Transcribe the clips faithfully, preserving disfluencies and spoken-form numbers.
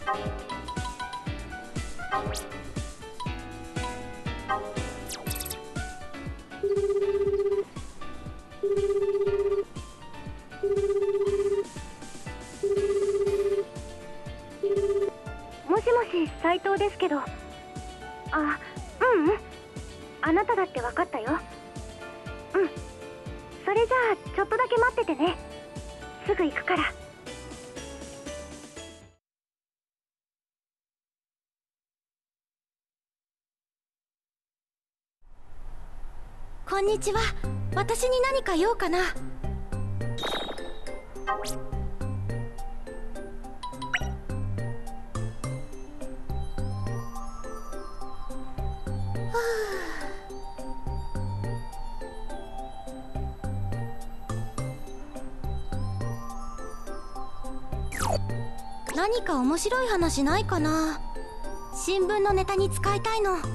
もしもし、斉藤ですけど。あ、ううん、あなただって分かったよ。うん、それじゃあちょっとだけ待っててね。すぐ行くから。 こんにちは。私に何か用かな。何か面白い話ないかな。新聞のネタに使いたいの。ん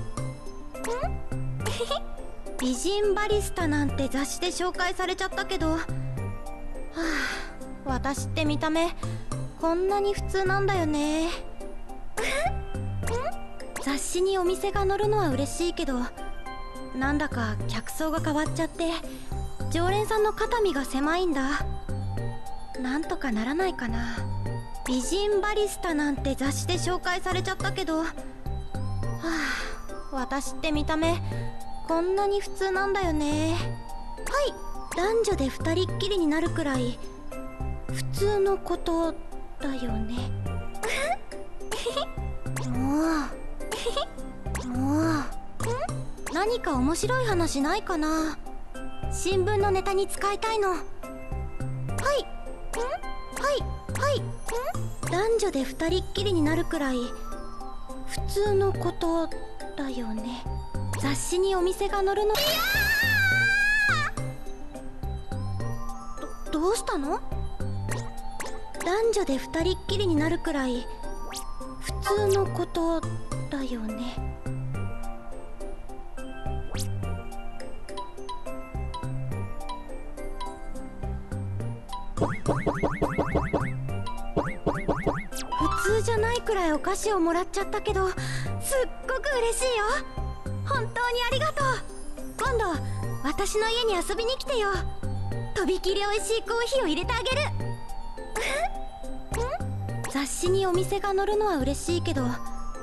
美人バリスタなんて雑誌で紹介されちゃったけど、はあ、私って見た目こんなに普通なんだよね。雑誌にお店が載るのは嬉しいけど、なんだか客層が変わっちゃって常連さんの肩身が狭いんだ。なんとかならないかな。美人バリスタなんて雑誌で紹介されちゃったけど、はあ、私って見た目こんなに普通なんだよね。はい、男女で二人っきりになるくらい普通のことだよね。もうもう何か面白い話ないかな。新聞のネタに使いたいの。はいはいはい男女で二人っきりになるくらい普通のことだよね。雑誌にお店が載るの。いやー！ど、どうしたの？男女で二人っきりになるくらい普通のことだよね。普通じゃないくらいお菓子をもらっちゃったけど、すっごく嬉しいよ。本当にありがとう。今度私の家に遊びに来てよ。とびきり美味しいコーヒーを入れてあげる。雑誌にお店が載るのは嬉しいけど、いや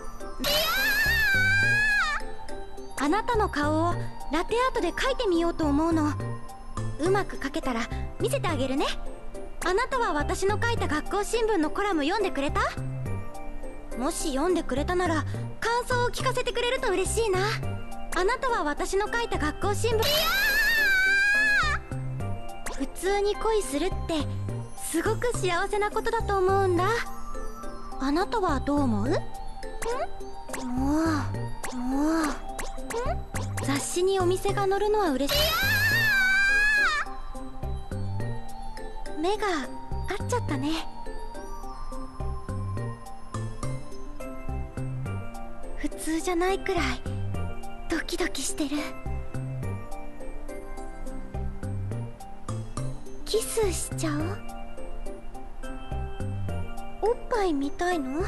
ー！あなたの顔をラテアートで描いてみようと思うの。うまく描けたら見せてあげるね。あなたは私の書いた学校新聞のコラム読んでくれた？もし読んでくれたなら感想を聞かせてくれると嬉しいな。あなたは私の書いた学校新聞。いやー！普通に恋するってすごく幸せなことだと思うんだ。あなたはどう思う？ん？もうもう雑誌にお店が載るのは嬉しい。目が合っちゃったね。普通じゃないくらいドキドキしてる。キスしちゃおう？おっぱい見たいの？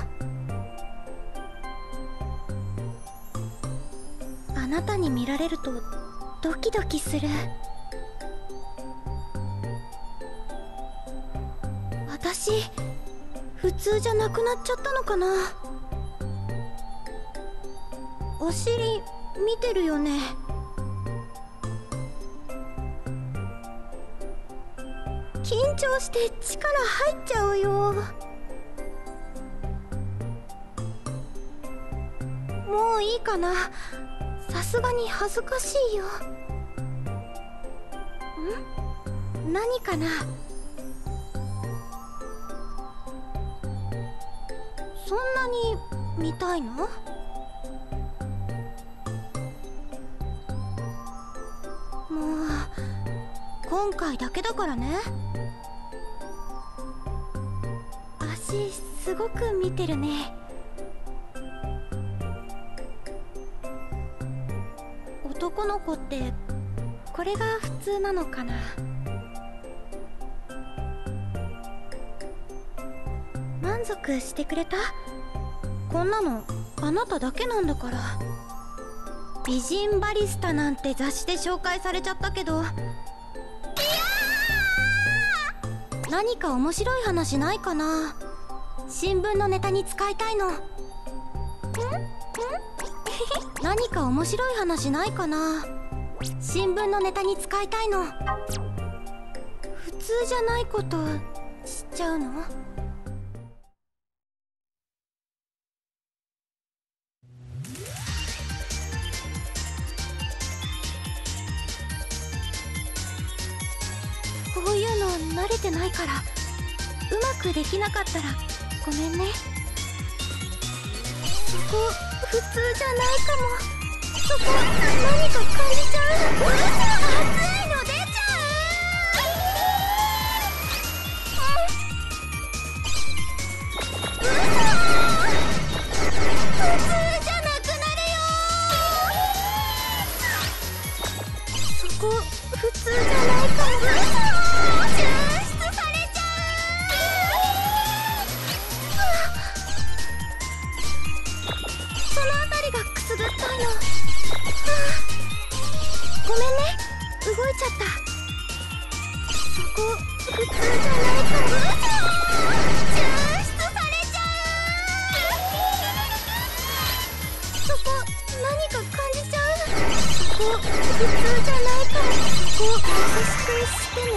あなたに見られるとドキドキする。私普通じゃなくなっちゃったのかな。お尻見てるよね。緊張して力入っちゃうよ。もういいかな。さすがに恥ずかしいよ。ん？何かな。そんなに見たいの？もう今回だけだからね。足すごく見てるね。男の子ってこれが普通なのかな。満満足してくれた？こんなのあなただけなんだから。美人バリスタなんて雑誌で紹介されちゃったけど、いやー、何か面白い話ないかな。新聞のネタに使いたいの。んん何か面白い話ないかな。新聞のネタに使いたいの。普通じゃないことしちゃうの？こういうの慣れてないから、うまくできなかったらごめんね。そこ普通じゃないかも。そこ何か感じちゃう。うるさい、熱いの出ちゃう。うるさい、普通じゃなくなるよ。そこ普通じゃないかも。うるさい、抽出されちゃう。そのあたりがくすぐったいの。ごめんね、動いちゃった。そこ普通じゃないかも。抽出されちゃう。そこ何か感じちゃう。そこ普通じゃないかも。そこ優しくしてね。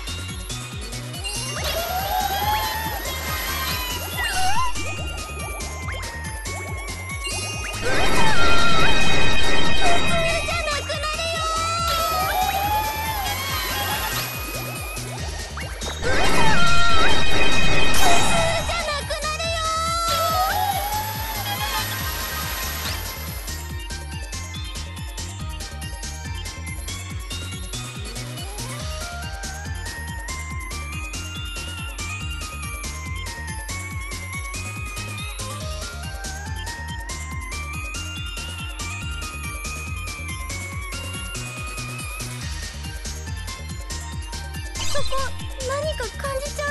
そこ何か感じちゃう。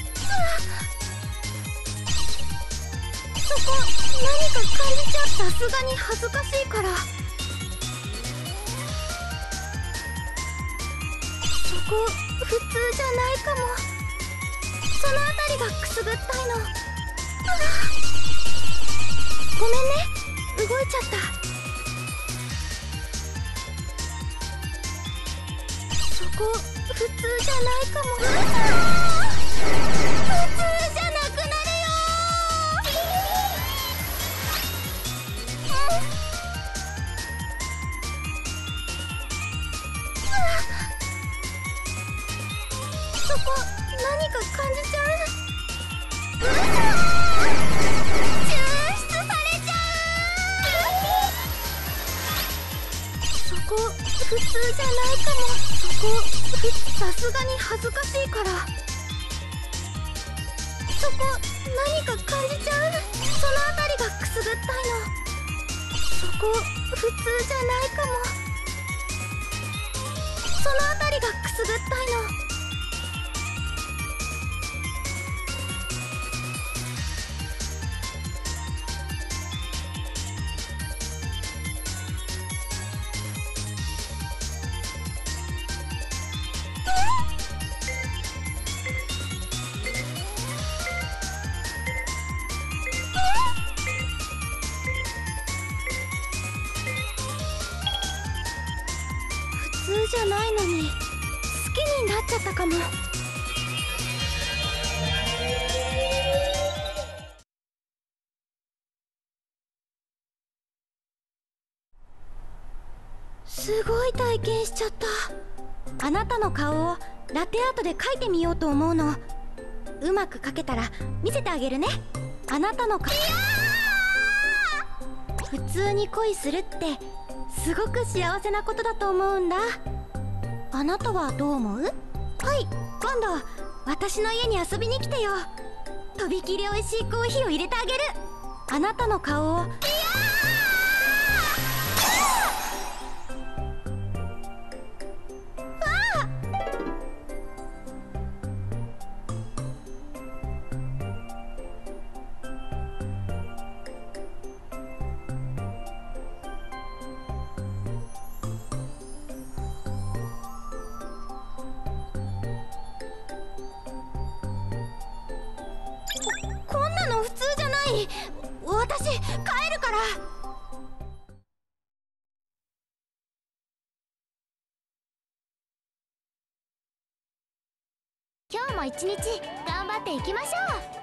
そこ何か感じちゃう。さすがに恥ずかしいから。そこ普通じゃないかも。そのあたりがくすぐったいの。ごめんね、動いちゃった。そこ普通じゃないかも。普通じゃなくなるよ。そこ何か感じちゃう。抽出されちゃう。そこ普通じゃないかも。そこさすがに恥ずかしいから。そこ何か感じちゃう。そのあたりがくすぐったいの。そこ普通じゃないかも。そのあたりがくすぐったいの。普通じゃないのに好きになっちゃったかも。すごい体験しちゃった。あなたの顔をラテアートで描いてみようと思うの。うまく描けたら見せてあげるね。あなたの顔。普通に恋するってすごく幸せなことだと思うんだ。あなたはどう思う？はい、今度私の家に遊びに来てよ。とびきり美味しいコーヒーを入れてあげる。あなたの顔を。 今日も一日頑張っていきましょう。